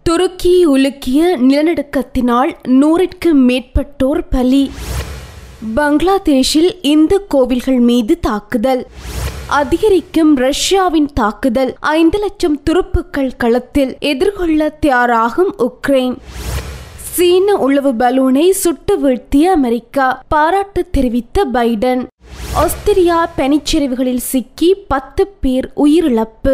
துருக்கி உலுக்கிய நிலநடுக்கத்தினால் 100க்கும் மேற்பட்டோர் பலி. பங்களாதேஷில் இந்து கோவில்கள் மீது தாக்குதல். அதிகரிக்கும் ரஷ்யாவின் தாக்குதல். 5 லட்சம் துருப்புக்கள் களத்தில். எதிர்கொள்ள தயாராகும் உக்ரைன். சீன உளவு பலூனை சுட்டு வீழ்த்திய அமெரிக்கா. பாராட்டு தெரிவித்த பைடன். ஆஸ்திரியா பனிச்சரிவுகளில் சிக்கி 10 பேர் உயிரிழப்பு.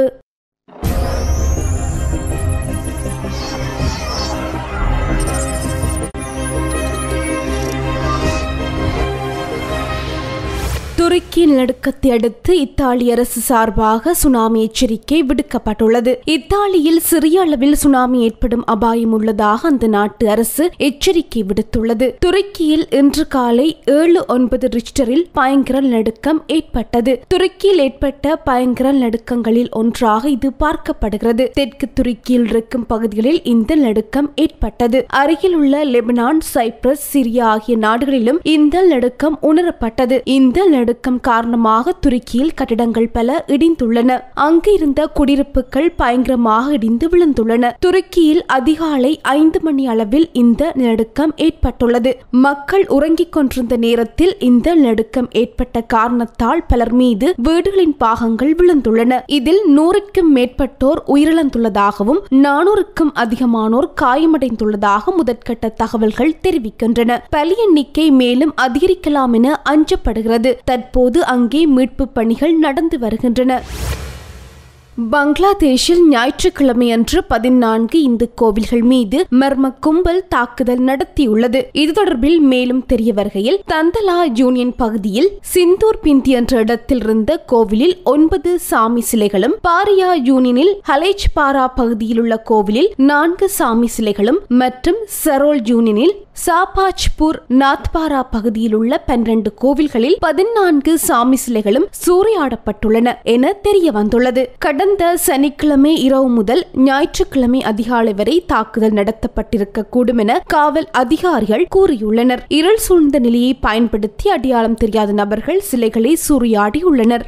துருக்கி நிலநடுக்கத்தை அடுத்து இத்தாலி அரசு சார்பாக சுனாமி எச்சரிக்கை விடுக்கப்பட்டுள்ளது. இத்தாலியில் சிறிய அளவில் சுனாமி ஏற்படும் அபாயம் உள்ளதாக அந்த நாட்டு அரசு எச்சரிக்கை விடுத்துள்ளது. துருக்கியில் இன்று காலை 7.9 ரிக்டரில் பயங்கர நிலநடுக்கம் ஏற்பட்டது. துருக்கியில் ஏற்பட்ட பயங்கர நிலநடுக்கங்களில் ஒன்றாக இது பார்க்கப்படுகிறது. தெற்கு துருக்கியில் இருக்கும் பகுதிகளில் இந்த நிலநடுக்கம் ஏற்பட்டது. அருகில் உள்ள லெபனான், சைப்ரஸ், சிரியா ஆகிய நாடுகளிலும் இந்த நிலநடுக்கம் உணரப்பட்டது. இந்த நிலநடுக்கம் காரணமாக துருக்கியில் கட்டிடங்கள் பல இடிந்துள்ளன. அங்கு இருந்த குடியிருப்புகள் பயங்கரமாக இடிந்து விழுந்துள்ளன. துருக்கியில் அதிகாலை 5 மணி அளவில் இந்த நிலநடுக்கம் ஏற்பட்டுள்ளது. மக்கள் உறங்கிக் கொண்டிருந்த நேரத்தில் இந்த நிலநடுக்கம் ஏற்பட்ட காரணத்தால் பலர் மீது வீடுகளின் பாகங்கள் விழுந்துள்ளன. இதில் 100க்கும் மேற்பட்டோர் உயிரிழந்துள்ளதாகவும் 400க்கும் அதிகமானோர் காயமடைந்துள்ளதாக முதற்கட்ட தகவல்கள் தெரிவிக்கின்றன. பலி எண்ணிக்கை மேலும் அதிகரிக்கலாம் என அஞ்சப்படுகிறது. தற்போது அங்கே மீட்பு பணிகள் நடந்து வருகின்றன. பங்களாதேஷில் ஞாயிற்றுக்கிழமை அன்று 14 இந்து கோவில்கள் மீது மர்ம கும்பல் தாக்குதல் நடத்தியுள்ளது. இது தொடர்பில் மேலும் தெரிய வருகையில், தந்தலா யூனியன் பகுதியில் சிந்தூர் பிந்தி என்ற இடத்தில் இருந்த கோவிலில் 9 சாமி சிலைகளும், பாரியா யூனியனில் ஹலேஜ்பாரா பகுதியில் உள்ள கோவிலில் 4 சாமி சிலைகளும் மற்றும் சரோல் யூனியனில் சாபாஜ்பூர் நாத்பாரா பகுதியில் உள்ள 12 கோவில்களில் 14 சாமி சிலைகளும் சூறையாடப்பட்டுள்ளன என தெரிய வந்துள்ளது. கடந்த சனிக்கிழமை இரவு முதல் ஞாயிற்றுக்கிழமை அதிகாலை வரை தாக்குதல் நடத்தப்பட்டிருக்க கூடும் என காவல் அதிகாரிகள் கூறியுள்ளனர். இருள் சூழ்ந்த நிலையை பயன்படுத்தி அடையாளம் தெரியாத நபர்கள் சிலைகளை சூறையாடியுள்ளனர்.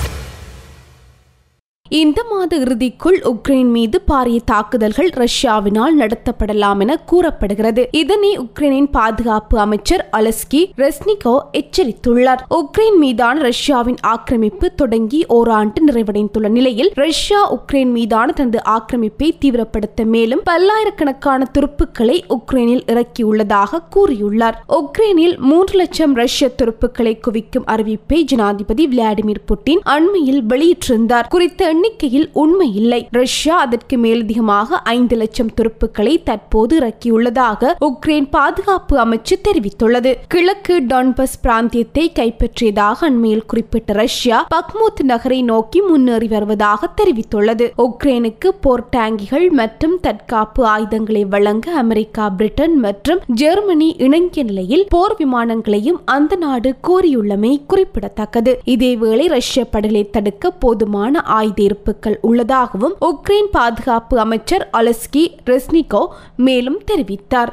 இந்த மாத இறுதிக்குள் உக்ரைன் மீது பாரிய தாக்குதல்கள் ரஷ்யாவினால் நடத்தப்படலாம் என கூறப்படுகிறது. இதனை உக்ரைனின் பாதுகாப்பு அமைச்சர் அலெஸ்கி ரெஸ்னிகோவ் எச்சரித்துள்ளார். உக்ரைன் மீதான ரஷ்யாவின் ஆக்கிரமிப்பு தொடங்கி ஓராண்டு நிறைவடைந்துள்ள நிலையில் ரஷ்யா உக்ரைன் மீதான தனது ஆக்கிரமிப்பை தீவிரப்படுத்த மேலும் பல்லாயிரக்கணக்கான துருப்புக்களை உக்ரைனில் இறக்கியுள்ளதாக கூறியுள்ளார். உக்ரைனில் 3 லட்சம் ரஷ்ய துருப்புக்களை குவிக்கும் அறிவிப்பை ஜனாதிபதி விளாடிமிர் புட்டின் அண்மையில் வெளியிட்டிருந்தார். குறித்த எண்ணிக்கையில் உண்மை இல்லை. ரஷ்யா அதற்கு மேலதிகமாக 5 லட்சம் துருப்புக்களை தற்போது இறக்கியுள்ளதாக உக்ரைன் பாதுகாப்பு அமைச்சு தெரிவித்துள்ளது. கிழக்கு டான்பஸ் பிராந்தியத்தை கைப்பற்றியதாக அண்மையில் குறிப்பிட்ட ரஷ்யா பக்மூத் நகரை நோக்கி முன்னேறி வருவதாக தெரிவித்துள்ளது. உக்ரைனுக்கு போர் டாங்கிகள் மற்றும் தற்காப்பு ஆயுதங்களை வழங்க அமெரிக்கா, பிரிட்டன் மற்றும் ஜெர்மனி இணங்கிய நிலையில் போர் விமானங்களையும் அந்த நாடு கோரியுள்ளமை குறிப்பிடத்தக்கது. இதேவேளை ரஷ்ய படைகளை தடுக்க போதுமான ஆயுத இருப்புகள் உள்ளதாகவும் உக்ரைன் பாதுகாப்பு அமைச்சர் அலெஸ்கி ரெஸ்னிகோவ் மேலும் தெரிவித்தார்.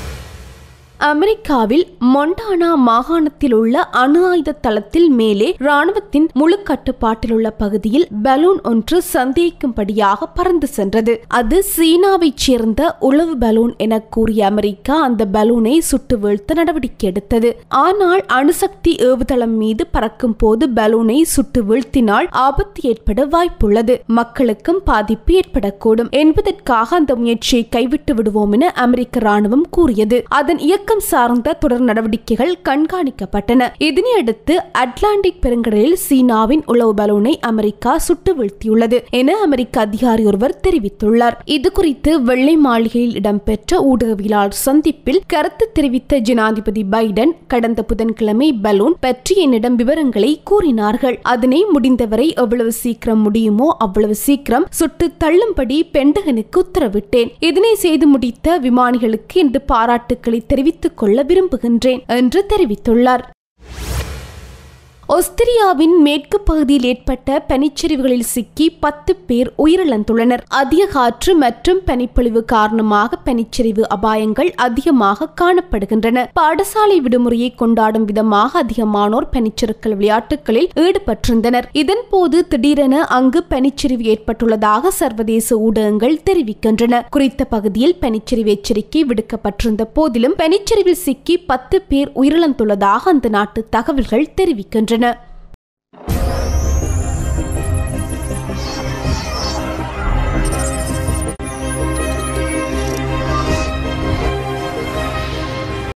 அமெரிக்காவில் மொண்டானா மாகாணத்தில் உள்ள அணு ஆயுத தளத்தில் மேலே ராணுவத்தின் முழு கட்டுப்பாட்டில் உள்ள பகுதியில் பலூன் ஒன்று சந்தேகிக்கும்படியாக பறந்து சென்றது. அது சீனாவைச் சேர்ந்த உளவு பலூன் என கூறிய அமெரிக்கா அந்த பலூனை சுட்டு வீழ்த்த நடவடிக்கை எடுத்தது. ஆனால் அணுசக்தி ஏவுதளம் மீது பறக்கும் போது பலூனை சுட்டு வீழ்த்தினால் ஆபத்து ஏற்பட வாய்ப்புள்ளது, மக்களுக்கும் பாதிப்பு ஏற்படக்கூடும் என்பதற்காக அந்த முயற்சியை கைவிட்டு விடுவோம் என அமெரிக்க ராணுவம் கூறியது. அதன் இயக்கம் சார்ந்த தொடர் நடவடிக்கைகள் கண்காணிக்கப்பட்டன. இதனையடுத்து அட்லாண்டிக் பெருங்கடலில் சீனாவின் உளவு பலூனை அமெரிக்கா சுட்டு வீழ்த்தியுள்ளது என அமெரிக்க அதிகாரி ஒருவர் தெரிவித்துள்ளார். இதுகுறித்து வெள்ளை மாளிகையில் இடம்பெற்ற ஊடகவியலாளர் சந்திப்பில் கருத்து தெரிவித்த ஜனாதிபதி பைடன் கடந்த புதன்கிழமை பலூன் பற்றி என்னிடம் விவரங்களை கூறினார்கள். அதனை முடிந்தவரை எவ்வளவு சீக்கிரம் முடியுமோ அவ்வளவு சீக்கிரம் சுட்டு தள்ளும்படி பென்டகனுக்கு உத்தரவிட்டேன். இதனை செய்து முடித்த விமானிகளுக்கு எனது பாராட்டுக்களை தெரிவித்துக் கொள்ள விரும்புகின்றேன் என்று தெரிவித்துள்ளார். ஆஸ்திரியாவின் மேற்கு பகுதியில் ஏற்பட்ட பனிச்சரிவுகளில் சிக்கி 10 பேர் உயிரிழந்துள்ளனர். அதிக காற்று மற்றும் பனிப்பொழிவு காரணமாக பனிச்சரிவு அபாயங்கள் அதிகமாக காணப்படுகின்றன. பாடசாலை விடுமுறையை கொண்டாடும் விதமாக அதிகமானோர் பனிச்சறுக்கல் விளையாட்டுகளில் ஈடுபட்டிருந்தனர். இதன்போது திடீரென அங்கு பனிச்சரிவு ஏற்பட்டுள்ளதாக சர்வதேச ஊடகங்கள் தெரிவிக்கின்றன. குறித்த பகுதியில் பனிச்சரிவு எச்சரிக்கை விடுக்கப்பட்டிருந்த போதிலும் பனிச்சரிவில் சிக்கி 10 பேர் உயிரிழந்துள்ளதாக அந்த நாட்டு தகவல்கள் தெரிவிக்கின்றன.